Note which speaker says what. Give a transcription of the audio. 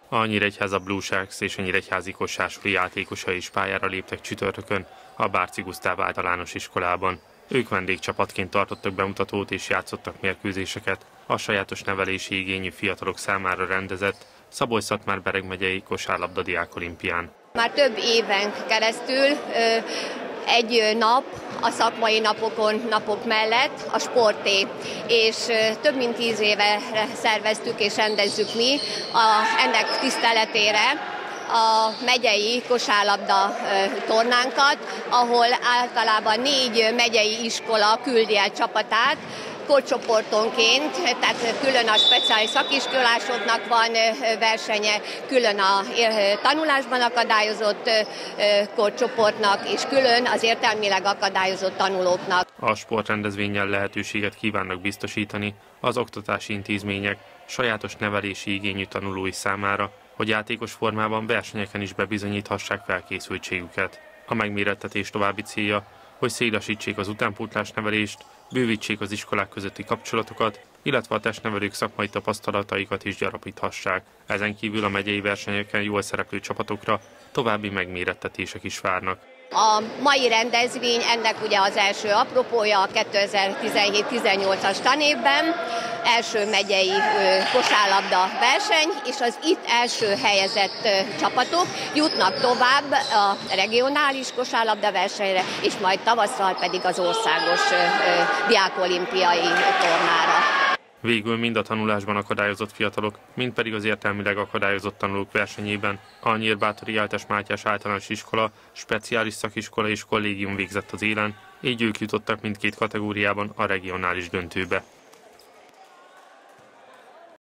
Speaker 1: A Nyíregyháza Blue Sharks és a nyíregyházi Kossuth játékosai is pályára léptek csütörtökön a Bárczy Gusztáv általános iskolában. Ők vendégcsapatként tartottak bemutatót és játszottak mérkőzéseket a sajátos nevelési igényű fiatalok számára rendezett Szabolcs-Szatmár-Bereg megyei kosárlabda diákolimpián.
Speaker 2: Már több éven keresztül egy nap a szakmai napok mellett a sporté, és több mint 10 éve szerveztük és rendezzük mi ennek tiszteletére a megyei kosárlabda tornánkat, ahol általában 4 megyei iskola küldi el csapatát, korcsoportonként, tehát külön a speciális szakiskolásoknak van versenye, külön a tanulásban akadályozott korcsoportnak, és külön az értelmileg akadályozott tanulóknak.
Speaker 1: A sportrendezvénnyel lehetőséget kívánnak biztosítani az oktatási intézmények sajátos nevelési igényű tanulói számára, hogy játékos formában versenyeken is bebizonyíthassák felkészültségüket. A megmérettetés további célja, hogy szélesítsék az utánpótlás nevelést, bővítsék az iskolák közötti kapcsolatokat, illetve a testnevelők szakmai tapasztalataikat is gyarapíthassák. Ezen kívül a megyei versenyeken jól szereplő csapatokra további megmérettetések is várnak.
Speaker 2: A mai rendezvény ennek ugye az első apropója a 2017-18-as tanévben, első megyei kosárlabda verseny, és az itt első helyezett csapatok jutnak tovább a regionális kosárlabda versenyre, és majd tavasszal pedig az országos diákolimpiai tornára.
Speaker 1: Végül mind a tanulásban akadályozott fiatalok, mind pedig az értelmileg akadályozott tanulók versenyében a Nyírbátori Áltass Mátyás Általános Iskola, speciális szakiskola és kollégium végzett az élen, így ők jutottak mindkét kategóriában a regionális döntőbe.